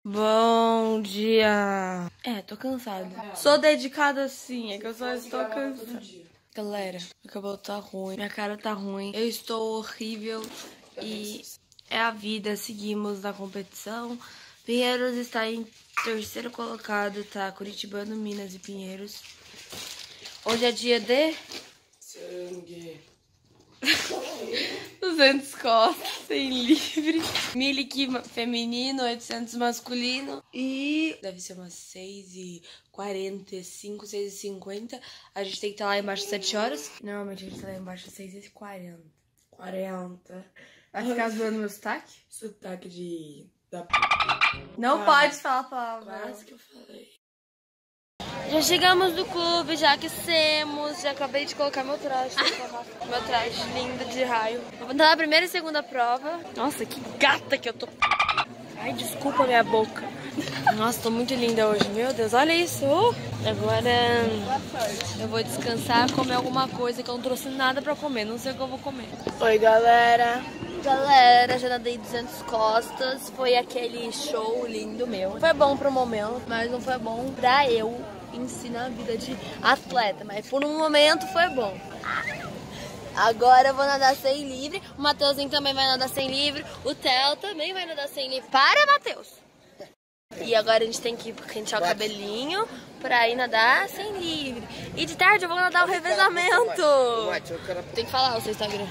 Bom dia. Tô cansada. Sou dedicada sim, é que eu só estou cansada. Galera, meu cabelo tá ruim, minha cara tá ruim, eu estou horrível e é a vida, seguimos na competição. Pinheiros está em terceiro colocado, tá? Curitibano, Minas e Pinheiros. Hoje é dia de... sangue. 200 costas, sem livre. 1000 feminino, 800 masculino. E deve ser umas 6h45, 6h50. A gente tem que estar lá embaixo às 7 horas. Normalmente a gente tá lá embaixo às 6h40. 40. Vai ficar zoando meu sotaque? Sotaque de... Não pode falar palavras. Quase que eu falei. Já chegamos do clube, já aquecemos, já acabei de colocar meu traje. Meu traje lindo de raio. Vou entrar na primeira e segunda prova. Nossa, que gata que eu tô. Ai, desculpa a minha boca. Nossa, tô muito linda hoje. Meu Deus, olha isso. Agora eu vou descansar, comer alguma coisa que eu não trouxe nada pra comer. Não sei o que eu vou comer. Oi, galera. Galera, já nadei 200 costas. Foi aquele show lindo meu. Foi bom pro momento, mas não foi bom pra eu ensinar a vida de atleta. Mas por um momento foi bom. Agora eu vou nadar sem livre. O Matheusinho também vai nadar sem livre. O Theo também vai nadar sem livre. Para, Matheus! E agora a gente tem que pentear o cabelinho pra ir nadar sem livre. E de tarde eu vou nadar o revezamento. Tem que falar o seu Instagram.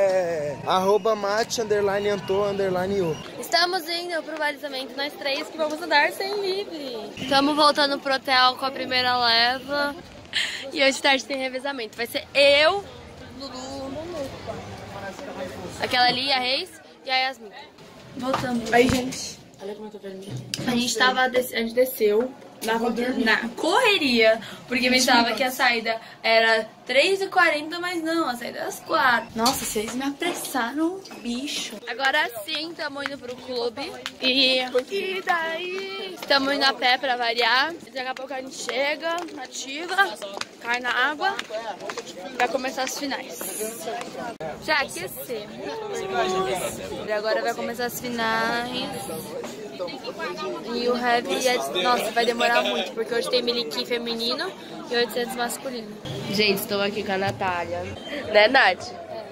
@mate_anto_u. Estamos indo pro balizamento, nós três que vamos nadar sem livre. Estamos voltando pro hotel com a primeira leva. E hoje de tarde tem revezamento. Vai ser eu, Lulu, aquela ali, a Reis e a Yasmin. Voltamos. Aí, gente. Olha como eu tô vermelha. A gente desceu na correria, porque pensava que a saída era 3h40, mas não, a saída é às 4. Nossa, vocês me apressaram, bicho. Agora sim, estamos indo pro clube. E daí? Estamos indo a pé pra variar. Daqui a pouco a gente chega, ativa, cai na água. Vai começar as finais. Já aquecemos. E agora vai começar as finais. E o heavy, nossa, vai demorar muito, porque hoje tem 1000 feminino e 800 masculino. Gente, estou aqui com a Natália. Né, Nath?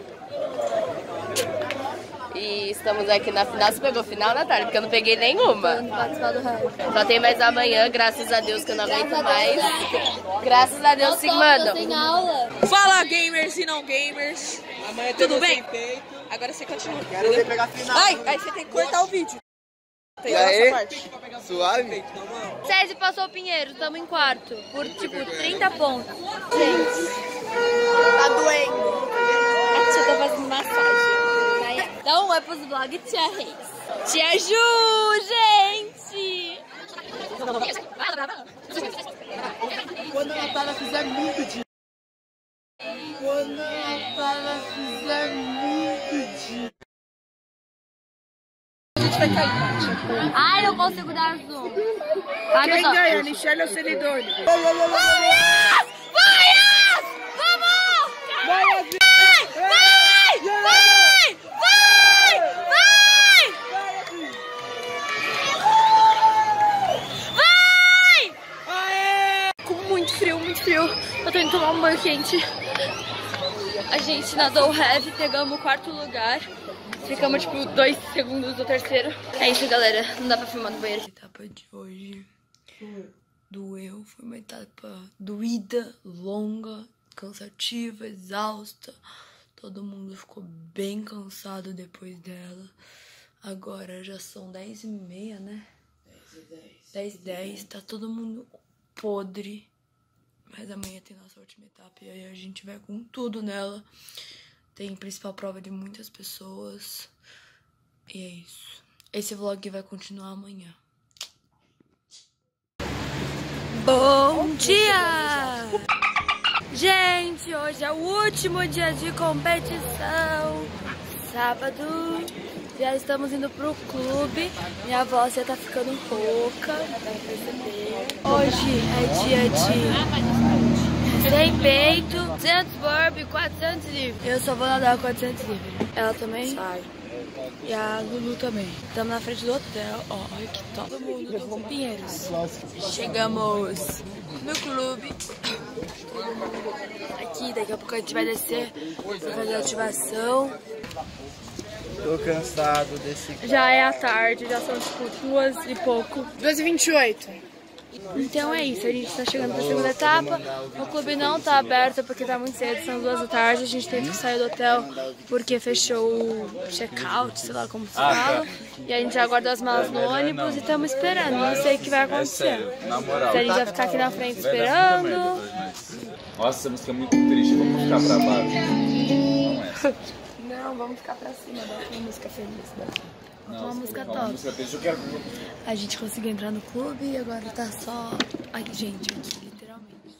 E estamos aqui na final. Você pegou final, Natália? Porque eu não peguei nenhuma. Só tem mais amanhã, graças a Deus, que eu não aguento mais. Graças a Deus, sim, mano. Fala, gamers e não gamers. Amanhã tudo bem? Agora você continua. Quero ver pegar final. Aí você tem que cortar o vídeo. E aí? Suave? Sérgio passou o Pinheiro, estamos em quarto. Por tipo 30 pontos. Gente, Tá doendo. a tia tá fazendo massagem. Dá um oi pros vlogs, tia Reis. Tia Ju, gente! Quando a Natália fizer mid. Quando a Natália fizer mid. A gente vai cair. Ai, não consigo dar zoom. Quem ganha? Michelle ou Celidone? Vai, Yas! Vamos! Vai! Com muito frio, muito frio. Eu tô indo tomar um banho quente. A gente nadou heavy, pegamos o quarto lugar. Ficamos tipo 2 segundos do terceiro. É isso, galera. Não dá pra filmar no banheiro. A etapa de hoje doeu. Foi uma etapa doída, longa, cansativa, exausta. Todo mundo ficou bem cansado depois dela. Agora já são 10h30, né? 10h10. Tá todo mundo podre. Mas amanhã tem nossa última etapa. E aí a gente vai com tudo nela. Tem principal prova de muitas pessoas. E é isso. Esse vlog vai continuar amanhã. Bom dia! Gente, hoje é o último dia de competição. Sábado. Já estamos indo pro clube. Minha voz já tá ficando rouca. Dá pra perceber. Hoje é dia de... sem peito, 200 burpee, 400 livre. Eu só vou nadar 400 livre. Ela também? Sai. E a Lulu também. Estamos na frente do hotel. Ó, olha que top. Todo mundo do Pinheiros. Chegamos no clube. Aqui, daqui a pouco a gente vai descer pra fazer a ativação. Tô cansado desse... Já é a tarde, já são tipo 2 e pouco. 2h28. Então é isso, a gente tá chegando pra segunda etapa. O clube não tá aberto porque tá muito cedo, são 2 da tarde. A gente teve que sair do hotel porque fechou o check-out, sei lá como se fala. E a gente já guardou as malas no ônibus e estamos esperando, não sei o que vai acontecer. Se a gente vai ficar aqui na frente esperando. Nossa, essa música é muito triste, vamos ficar pra baixo. Não é. Não, vamos ficar pra cima, bota uma música feliz daqui. Não, uma música uma top. música triste, eu quero... A gente conseguiu entrar no clube e agora tá só... Ai, gente, aqui, literalmente.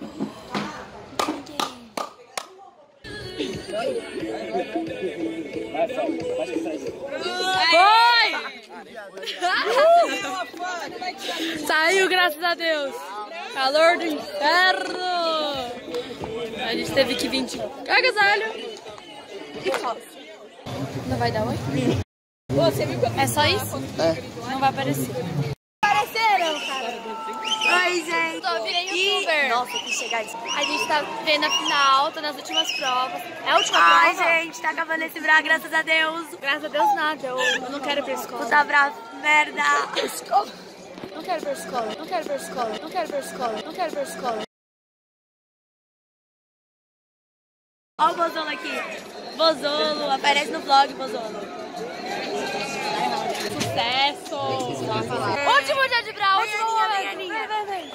Foi! Saiu, graças a Deus. Calor do inferno. A gente teve que vir de agasalho. E calça. Não vai dar oi? Você viu que é só isso? É. Não vai aparecer. Apareceram, cara. Oi, gente. Eu virei youtuber. Nossa, que chegar isso. A gente tá vendo a final, tô nas últimas provas. É a última prova? Ai, gente, tá acabando esse bravo, graças a Deus. Graças a Deus nada, eu não quero ir pra escola. Puta brava, merda. Escola. Não quero ir pra escola, não quero ir pra escola, não quero ir pra escola, não quero ir pra escola. Ó o Bozolo aqui. Bozolo, aparece no vlog, Bozolo. Sucesso! Último dia de Brau, último momento. Vem.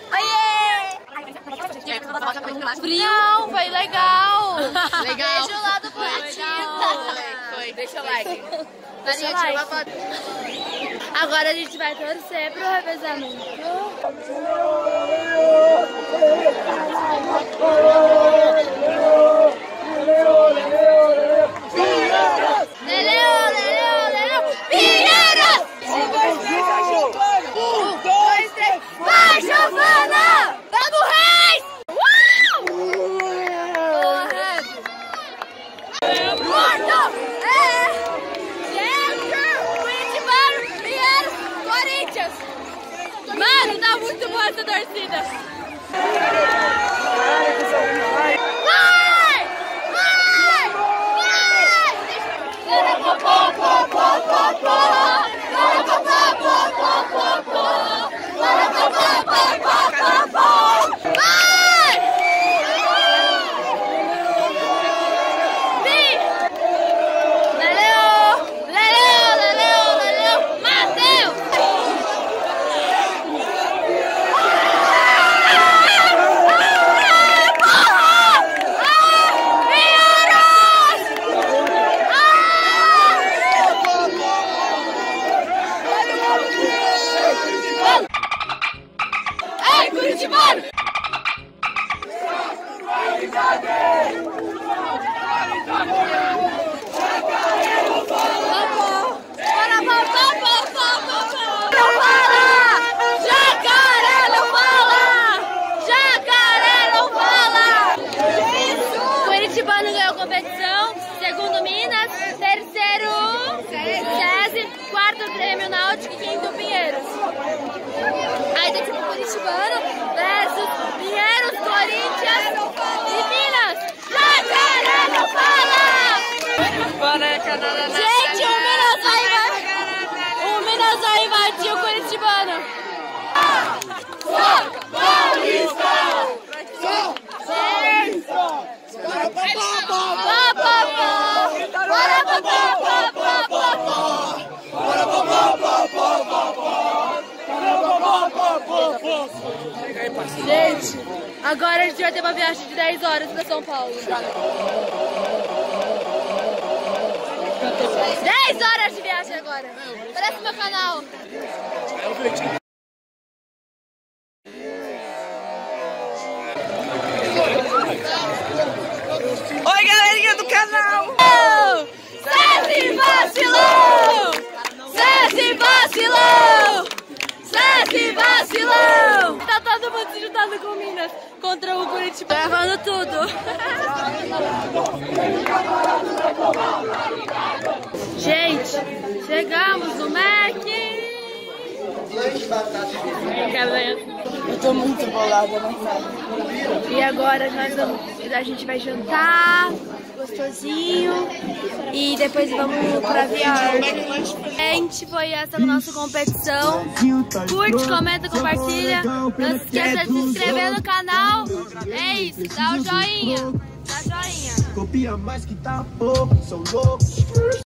Oiê! Frio, foi legal. Legal. Deixa o lado positivo. Foi, deixa o like. Deixa o like. Agora a gente vai torcer pro revezamento. Vai, Giovana! Vamos, Reis! Morto! Curitibano, Pinheiros, Corinthians! Mano, tá muito boa essa torcida! Curitibano ganhou a competição, segundo Minas, terceiro SESI, quarto Grêmio Náutico e quinto Pinheiros. Aí tá tipo Curitibano versus Pinheiros, Corinthians e Minas. Jacaré não fala! Gente, o Minas vai invadir o Curitibano. Gente, agora a gente vai ter uma viagem de 10 horas pra São Paulo. 10 horas de viagem agora. Parece meu canal. Oi, galerinha do canal! SESI vacilão! SESI vacilão! SESI vacilão! Tá todo mundo se juntando com Minas contra o Curitiba. Errando tudo. Gente, chegamos no Mac. Eu tô muito bolada, né? E agora a gente vai jantar, gostosinho, e depois vamos pra viagem. Gente, foi essa a nossa competição. Curte, comenta, compartilha. Não se esqueça de se inscrever no canal. É isso, dá o joinha. Dá joinha. Copia mais que tá pouco, são loucos.